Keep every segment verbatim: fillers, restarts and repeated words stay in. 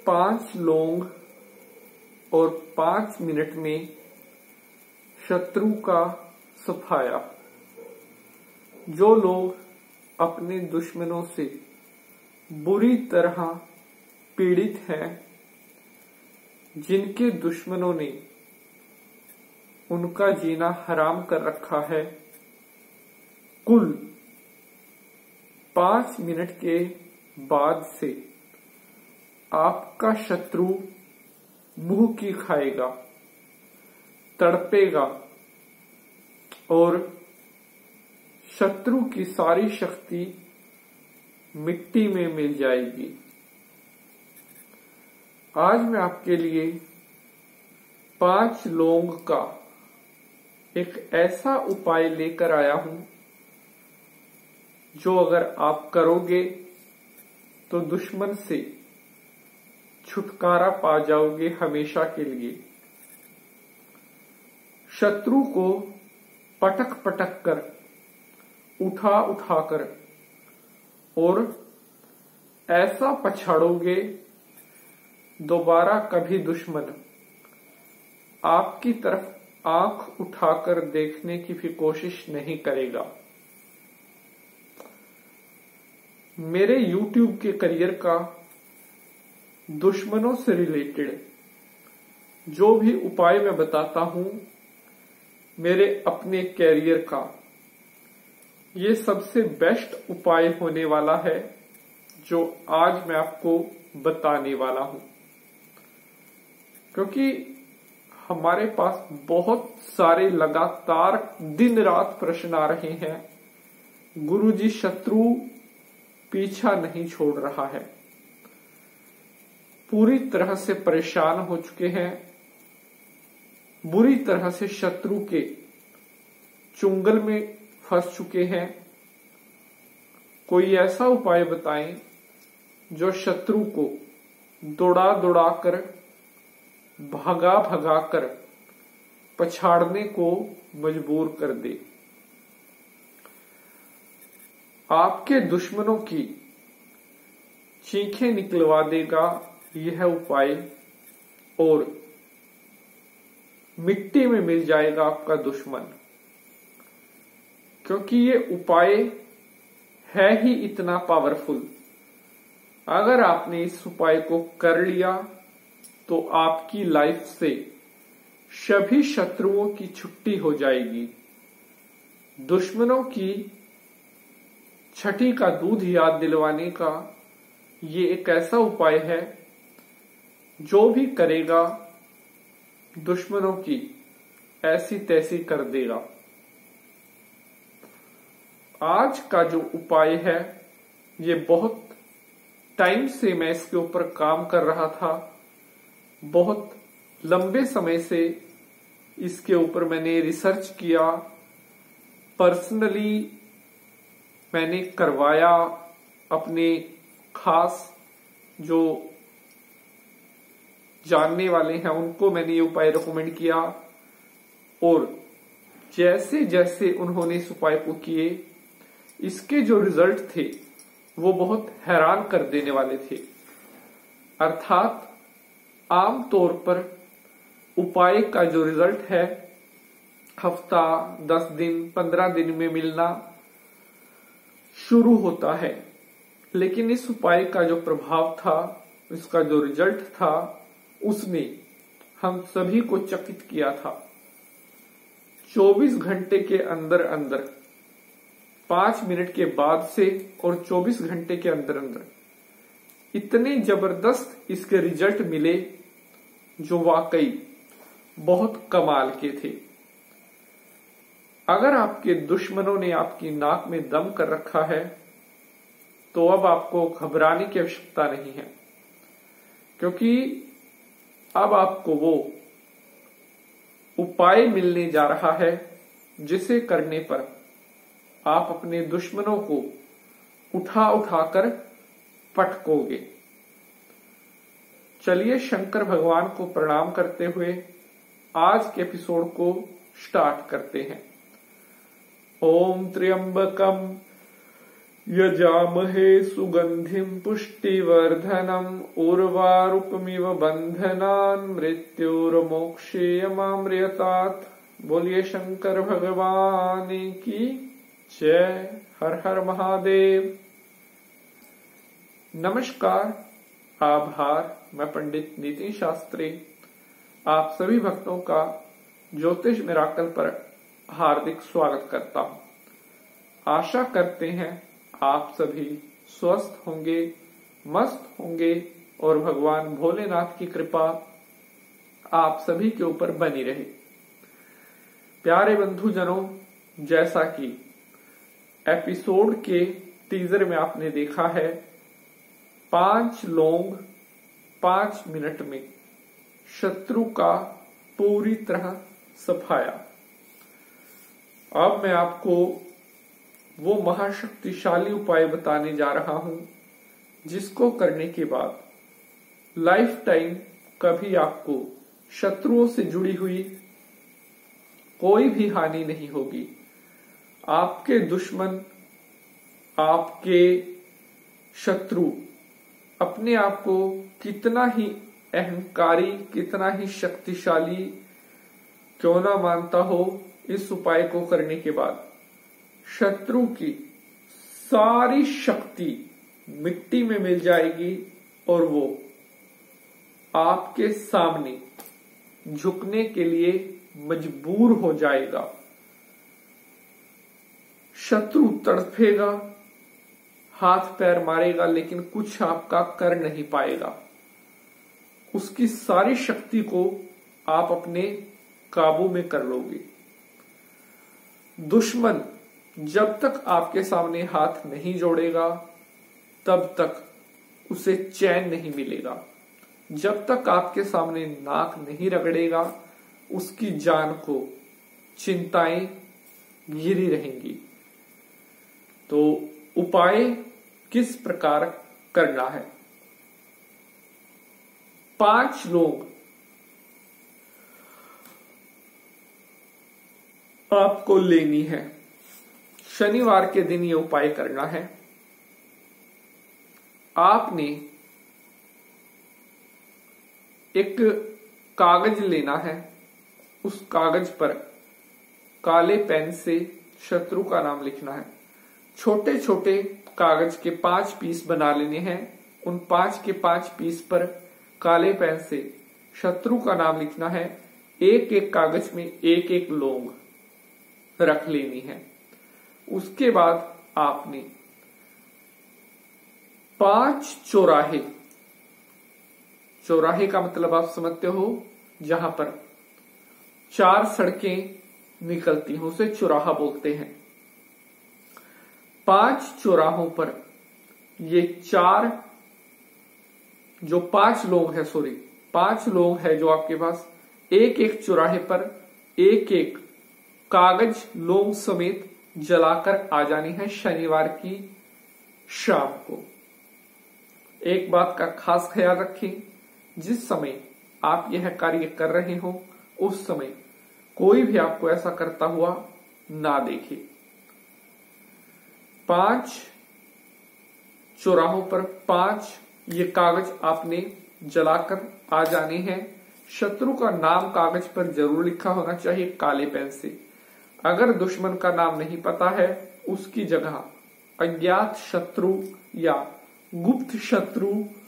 पांच लौंग और पांच मिनट में शत्रु का सफाया। जो लोग अपने दुश्मनों से बुरी तरह पीड़ित हैं, जिनके दुश्मनों ने उनका जीना हराम कर रखा है, कुल पांच मिनट के बाद से आपका शत्रु मुंह की खाएगा, तड़पेगा और शत्रु की सारी शक्ति मिट्टी में मिल जाएगी। आज मैं आपके लिए पांच लौंग का एक ऐसा उपाय लेकर आया हूं जो अगर आप करोगे तो दुश्मन से छुटकारा पा जाओगे हमेशा के लिए। शत्रु को पटक पटक कर, उठा उठाकर और ऐसा पछाड़ोगे, दोबारा कभी दुश्मन आपकी तरफ आंख उठाकर देखने की भी कोशिश नहीं करेगा। मेरे यूट्यूब के करियर का दुश्मनों से रिलेटेड जो भी उपाय मैं बताता हूं, मेरे अपने कैरियर का ये सबसे बेस्ट उपाय होने वाला है जो आज मैं आपको बताने वाला हूं। क्योंकि हमारे पास बहुत सारे लगातार दिन रात प्रश्न आ रहे हैं, गुरुजी शत्रु पीछा नहीं छोड़ रहा है, पूरी तरह से परेशान हो चुके हैं, बुरी तरह से शत्रु के चुंगल में फंस चुके हैं। कोई ऐसा उपाय बताएं जो शत्रु को दौड़ा दौड़ा कर, भगा भगा कर पछाड़ने को मजबूर कर दे। आपके दुश्मनों की चीखें निकलवा देगा यह उपाय और मिट्टी में मिल जाएगा आपका दुश्मन। क्योंकि ये उपाय है ही इतना पावरफुल। अगर आपने इस उपाय को कर लिया तो आपकी लाइफ से सभी शत्रुओं की छुट्टी हो जाएगी। दुश्मनों की छठी का दूध याद दिलवाने का ये एक ऐसा उपाय है जो भी करेगा दुश्मनों की ऐसी तैसी कर देगा। आज का जो उपाय है ये बहुत टाइम से मैं इसके ऊपर काम कर रहा था, बहुत लंबे समय से इसके ऊपर मैंने रिसर्च किया, पर्सनली मैंने करवाया, अपने खास जो जानने वाले हैं उनको मैंने ये उपाय रिकमेंड किया और जैसे जैसे उन्होंने इस उपाय को किए, इसके जो रिजल्ट थे वो बहुत हैरान कर देने वाले थे। अर्थात आम तौर पर उपाय का जो रिजल्ट है हफ्ता, दस दिन, पंद्रह दिन में मिलना शुरू होता है, लेकिन इस उपाय का जो प्रभाव था, इसका जो रिजल्ट था, उसने हम सभी को चकित किया था। चौबीस घंटे के अंदर अंदर, पांच मिनट के बाद से और चौबीस घंटे के अंदर अंदर इतने जबरदस्त इसके रिजल्ट मिले जो वाकई बहुत कमाल के थे। अगर आपके दुश्मनों ने आपकी नाक में दम कर रखा है तो अब आपको घबराने की आवश्यकता नहीं है, क्योंकि अब आपको वो उपाय मिलने जा रहा है जिसे करने पर आप अपने दुश्मनों को उठा उठाकर पटकोगे। चलिए शंकर भगवान को प्रणाम करते हुए आज के एपिसोड को स्टार्ट करते हैं। ओम त्र्यंबकम यजामहे सुगंधिम पुष्टिवर्धनम उर्वारुकमिव बंधनान् मृत्युर्मोक्षेयमामृतात्। बोलिए शंकर भगवान की जय। हर हर महादेव। नमस्कार, आभार। मैं पंडित नितिन शास्त्री आप सभी भक्तों का ज्योतिष मिराकल पर हार्दिक स्वागत करता हूं। आशा करते हैं आप सभी स्वस्थ होंगे, मस्त होंगे और भगवान भोलेनाथ की कृपा आप सभी के ऊपर बनी रहे। प्यारे बंधुजनों, जैसा कि एपिसोड के टीजर में आपने देखा है, पांच लौंग पांच मिनट में शत्रु का पूरी तरह सफाया। अब मैं आपको वो महाशक्तिशाली उपाय बताने जा रहा हूं जिसको करने के बाद लाइफ टाइम कभी आपको शत्रुओं से जुड़ी हुई कोई भी हानि नहीं होगी। आपके दुश्मन, आपके शत्रु अपने आप को कितना ही अहंकारी, कितना ही शक्तिशाली क्यों ना मानता हो, इस उपाय को करने के बाद शत्रु की सारी शक्ति मिट्टी में मिल जाएगी और वो आपके सामने झुकने के लिए मजबूर हो जाएगा। शत्रु तड़फेगा, हाथ पैर मारेगा, लेकिन कुछ आपका कर नहीं पाएगा। उसकी सारी शक्ति को आप अपने काबू में कर लोगे। दुश्मन जब तक आपके सामने हाथ नहीं जोड़ेगा तब तक उसे चैन नहीं मिलेगा। जब तक आपके सामने नाक नहीं रगड़ेगा उसकी जान को चिंताएं घिरी रहेंगी। तो उपाय किस प्रकार करना है? पांच लोग आपको लेनी है। शनिवार के दिन ये उपाय करना है। आपने एक कागज लेना है। उस कागज पर काले पेन से शत्रु का नाम लिखना है। छोटे छोटे कागज के पांच पीस बना लेने हैं। उन पांच के पांच पीस पर काले पेन से शत्रु का नाम लिखना है। एक एक कागज में एक एक लौंग रख लेनी है। उसके बाद आपने पांच चौराहे, चौराहे का मतलब आप समझते हो, जहां पर चार सड़कें निकलती हैं उसे चौराहा बोलते हैं। पांच चौराहों पर ये चार जो पांच लोग हैं, सॉरी पांच लोग हैं जो आपके पास, एक एक चौराहे पर एक एक कागज लोग समेत जलाकर आ जानी है शनिवार की शाम को। एक बात का खास ख्याल रखें, जिस समय आप यह कार्य कर रहे हो उस समय कोई भी आपको ऐसा करता हुआ ना देखे। पांच चौराहों पर पांच ये कागज आपने जलाकर आ जाने हैं। शत्रु का नाम कागज पर जरूर लिखा होना चाहिए काले पेन से। अगर दुश्मन का नाम नहीं पता है, उसकी जगह अज्ञात शत्रु या गुप्त शत्रु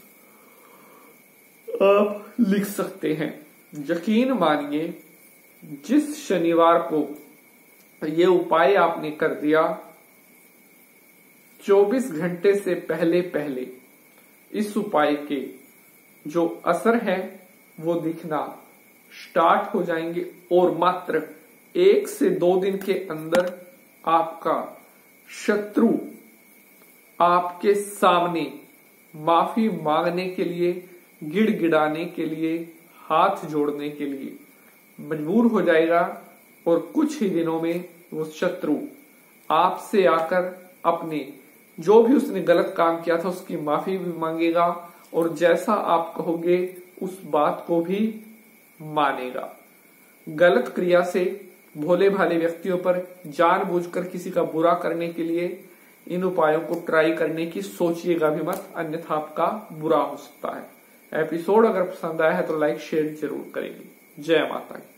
आप लिख सकते हैं। यकीन मानिए, जिस शनिवार को ये उपाय आपने कर दिया, चौबीस घंटे से पहले पहले इस उपाय के जो असर है वो दिखना स्टार्ट हो जाएंगे और मात्र एक से दो दिन के अंदर आपका शत्रु आपके सामने माफी मांगने के लिए, गिड़गिड़ाने के लिए, हाथ जोड़ने के लिए मजबूर हो जाएगा और कुछ ही दिनों में वो शत्रु आपसे आकर अपने जो भी उसने गलत काम किया था उसकी माफी भी मांगेगा और जैसा आप कहोगे उस बात को भी मानेगा। गलत क्रिया से भोले भाले व्यक्तियों पर जानबूझकर किसी का बुरा करने के लिए इन उपायों को ट्राई करने की सोचिएगा भी मत, अन्यथा आपका बुरा हो सकता है। एपिसोड अगर पसंद आया है तो लाइक शेयर जरूर करेंगे। जय माता की।